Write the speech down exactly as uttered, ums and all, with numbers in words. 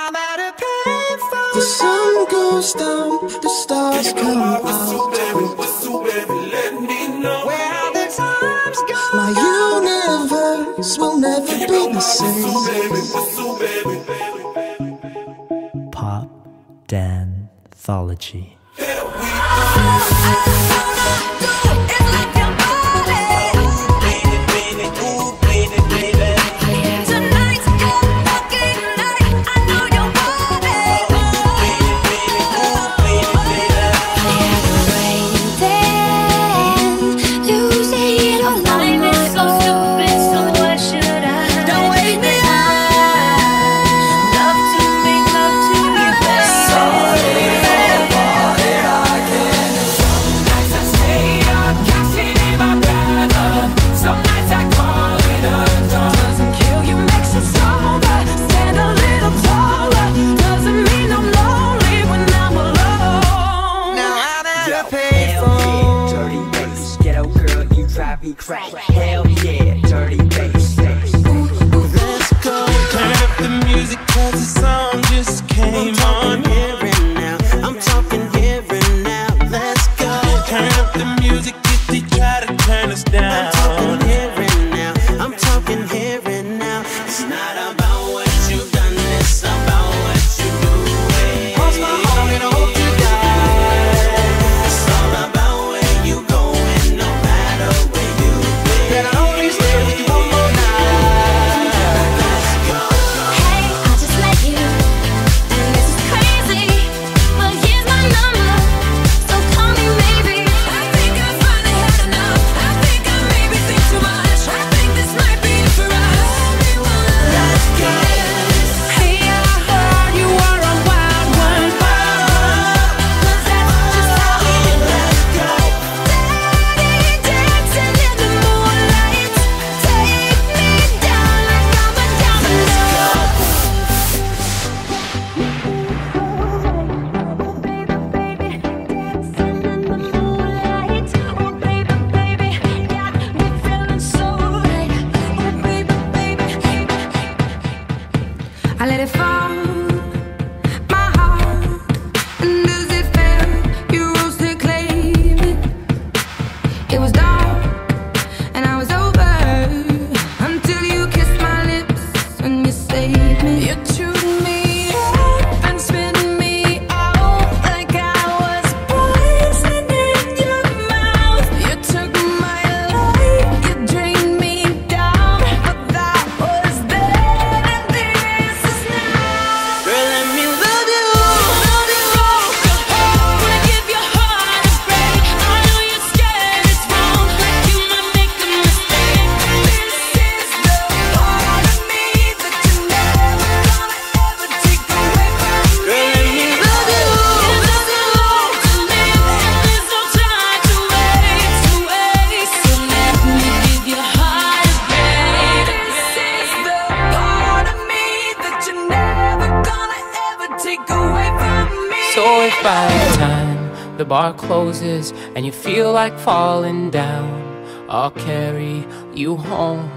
I'm at a payphone. The sun goes down, the stars come out. Whistle, baby, whistle, baby, let me know where have the times gone. My universe will never be the same. Whistle, baby, whistle, baby. Pop Danthology. Crack. Hell yeah, dirty bass. Let's go. Turn up the music cause the song just came on. I'm talking here and now. I'm talking here and now. Let's go. Turn up the music if they try to turn us down. I'm talking here and now. I'm talking here and now. It's not about what you've done, it's about what you do. Cross my heart and I hope you die. It's all about where you going, no matter where you been. Can I only stay with you one more night? Let's go. Hey, I just met you, and this is crazy, but here's my number, so call me maybe. I think I finally had enough. I think I maybe think too much. I think this might be it for us. Let's go. Hey, I heard you were a wild one. Cause that's just how we do. Let's go. Daddy dancing in the moonlight. Take me down like I'm a domino. Baby, baby, dancing in the moonlight. Oh, baby, baby, got me feeling so right. Oh, baby, baby. I let it fall, my heart, and as it fell, you rose to claim it. It was dark, and I was over, until you kissed my lips and you saved me. You chewed me up and spit me out like I was poison in your mouth. You took my life, you drained me down, but that was then and this is now. Girl, let me love you. Wanna give your heart a break. I know you're scared it's wrong, like you might make a mistake. This is the part of me that you're never gonna ever take away from me. Girl, let me love you. There's no long to live, and there's no time to waste, to waste. So let me give your heart a break. This is the part of me that you're never gonna ever take away from me. So if by the time the bar closes and you feel like falling down, I'll carry you home